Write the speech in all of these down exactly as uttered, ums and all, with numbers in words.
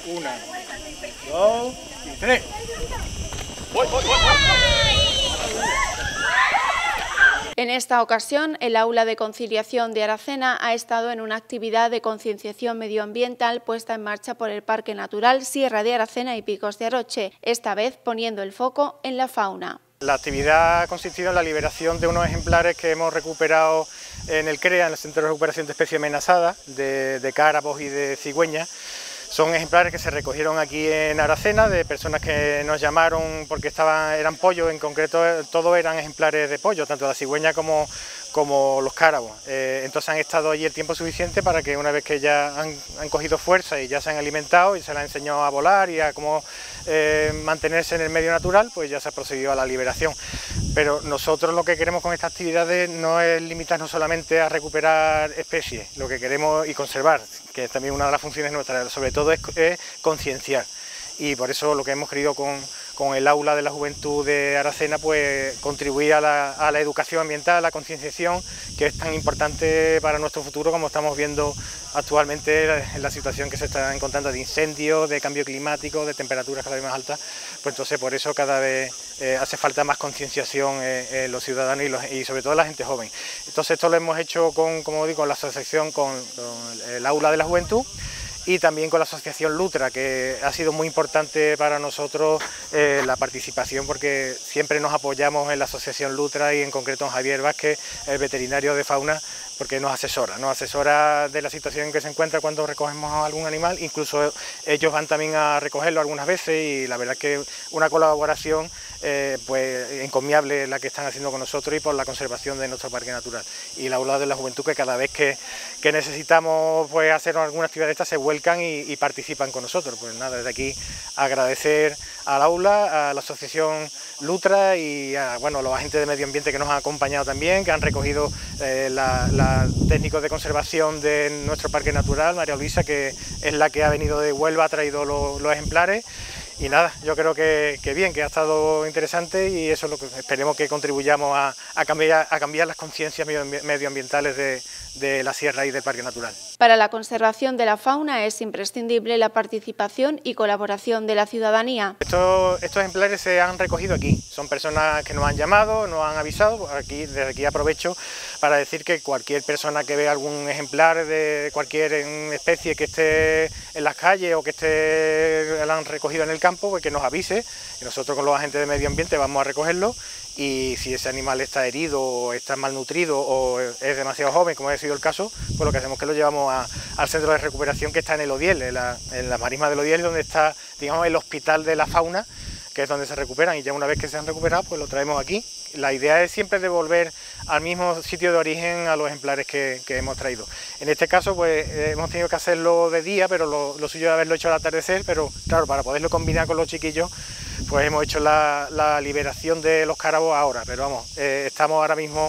Una, dos y tres. En esta ocasión, el Aula de Conciliación de Aracena ha estado en una actividad de concienciación medioambiental puesta en marcha por el Parque Natural Sierra de Aracena y Picos de Aroche, esta vez poniendo el foco en la fauna. La actividad ha consistido en la liberación de unos ejemplares que hemos recuperado en el CREA, en el Centro de Recuperación de Especies Amenazadas, de, de cárabos y de cigüeñas. Son ejemplares que se recogieron aquí en Aracena de personas que nos llamaron porque estaban, eran pollos, en concreto todos eran ejemplares de pollo, tanto la cigüeña como, como los cárabos. Eh, entonces han estado allí el tiempo suficiente para que una vez que ya han, han cogido fuerza y ya se han alimentado y se les ha enseñado a volar y a cómo eh, mantenerse en el medio natural, pues ya se ha procedido a la liberación. Pero nosotros lo que queremos con estas actividades no es limitarnos solamente a recuperar especies, lo que queremos y conservar, que es también una de las funciones nuestras, sobre todo es, es concienciar. Y por eso lo que hemos querido con, con el Aula de la Juventud de Aracena, pues contribuir a la, a la educación ambiental, a la concienciación, que es tan importante para nuestro futuro como estamos viendo actualmente en la situación que se está encontrando de incendios, de cambio climático, de temperaturas cada vez más altas. Pues entonces por eso cada vez eh, hace falta más concienciación en, en los ciudadanos y, los, y sobre todo la gente joven. Entonces esto lo hemos hecho con, como digo, con la asociación, con, con el Aula de la Juventud, y también con la asociación Lutra, que ha sido muy importante para nosotros eh, la participación, porque siempre nos apoyamos en la asociación Lutra y en concreto en Javier Vázquez, el veterinario de fauna, porque nos asesora, nos asesora de la situación en que se encuentra cuando recogemos algún animal, incluso ellos van también a recogerlo algunas veces y la verdad es que una colaboración eh, pues encomiable la que están haciendo con nosotros y por la conservación de nuestro parque natural. Y la Aula de la Juventud, que cada vez que, que necesitamos pues hacer alguna actividad de esta se vuelcan y, y participan con nosotros. Pues nada, desde aquí agradecer al Aula, a la asociación Lutra y a bueno, los agentes de medio ambiente que nos han acompañado también, que han recogido eh, la, la técnicos de conservación de nuestro parque natural, María Luisa, que es la que ha venido de Huelva, ha traído los, los ejemplares. Y nada, yo creo que, que bien, que ha estado interesante y eso es lo que esperemos que contribuyamos a, a, cambiar, a cambiar las conciencias medioambientales de, de la sierra y del parque natural. Para la conservación de la fauna es imprescindible la participación y colaboración de la ciudadanía. Estos, estos ejemplares se han recogido aquí, son personas que nos han llamado, nos han avisado. Aquí, desde aquí aprovecho para decir que cualquier persona que vea algún ejemplar de cualquier especie que esté en las calles o que esté, la han recogido en el campo, pues que nos avise, y nosotros con los agentes de medio ambiente vamos a recogerlo. Y si ese animal está herido o está malnutrido o es demasiado joven, como ha sido el caso, pues lo que hacemos es que lo llevamos a, al centro de recuperación que está en el Odiel, en la, en la marisma del Odiel, donde está, digamos, el hospital de la fauna, que es donde se recuperan, y ya una vez que se han recuperado, pues lo traemos aquí. La idea es siempre devolver al mismo sitio de origen a los ejemplares que, que hemos traído. En este caso, pues eh, hemos tenido que hacerlo de día, pero lo, lo suyo es haberlo hecho al atardecer, pero claro, para poderlo combinar con los chiquillos, pues hemos hecho la, la liberación de los cárabos ahora, pero vamos, eh, estamos ahora mismo,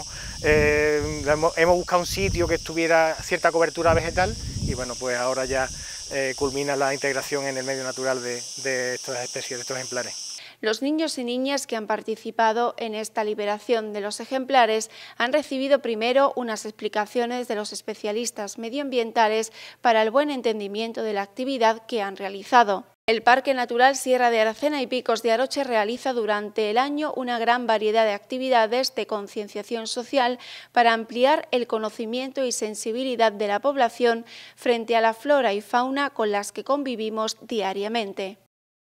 eh, hemos, hemos buscado un sitio que estuviera cierta cobertura vegetal y bueno, pues ahora ya eh, culmina la integración en el medio natural de, de estas especies, de estos ejemplares. Los niños y niñas que han participado en esta liberación de los ejemplares han recibido primero unas explicaciones de los especialistas medioambientales para el buen entendimiento de la actividad que han realizado. El Parque Natural Sierra de Aracena y Picos de Aroche realiza durante el año una gran variedad de actividades de concienciación social para ampliar el conocimiento y sensibilidad de la población frente a la flora y fauna con las que convivimos diariamente.